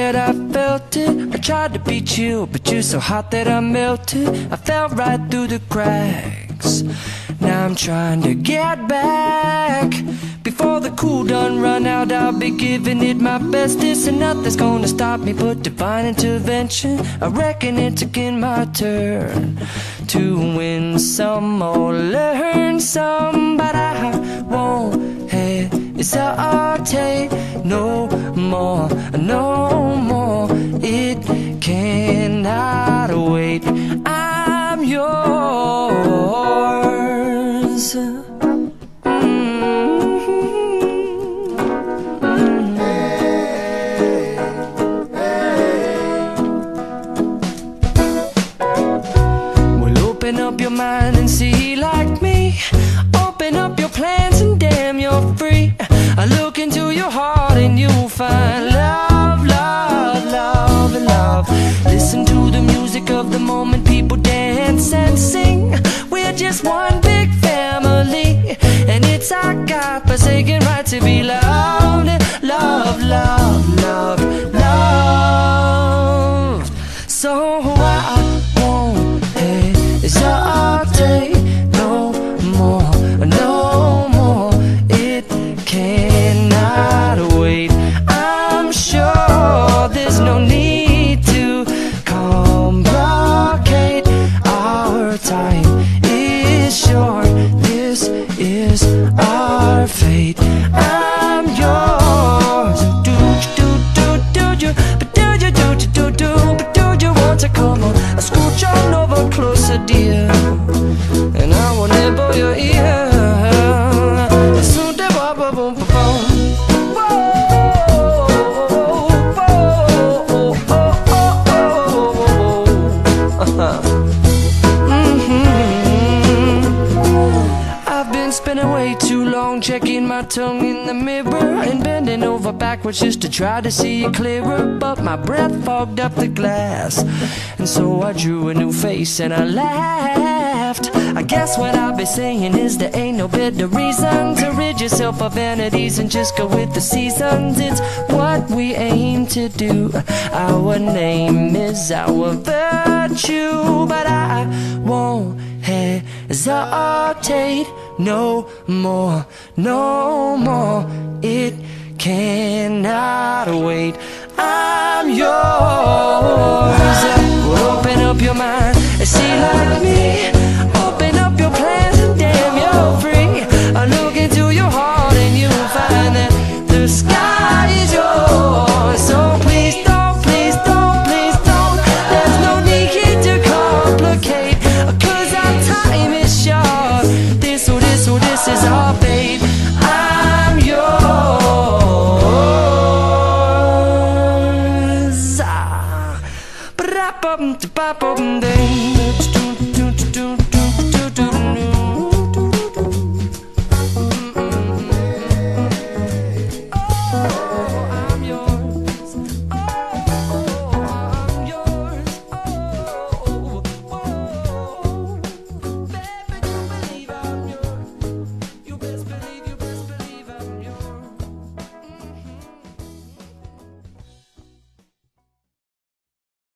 that I felt it. I tried to be chill, but you're so hot that I melted. I fell right through the cracks. Now I'm trying to get back. Before the cool done run out, I'll be giving it my bestest, and nothing's gonna stop me but divine intervention. I reckon it's again my turn to win some or learn some, but I won't hesitate no more, no more. It cannot wait. I'm yours. Open up your mind and see like me. Open up your plans and damn, you're free. I look into your heart and you'll find love, love, love, and love. Listen to the music of the moment, people dance and sing. We're just one big family, and it's our God-forsaken right to be loved. Love, love, love, love. So I won't hesitate no more, no more. It cannot wait. I'm sure there's no need to complicate. Our time is short. This is our fate. I'm yours. Do you, but do you, but do you want to come on? Scooch on over closer, dear, and I will nibble your ear. I've been spending way too long checking my tongue in the mirror and bending over backwards just to try to see it clearer, but my breath fogged up the glass, and so I drew a new face and I laughed. I guess what I'll be saying is there ain't no better reason to rid yourself of vanities and just go with the seasons. It's what we aim to do. Our name is our virtue, but I won't hesitate no more, no more. It cannot wait. I'm yours. Open up your mind and see like me.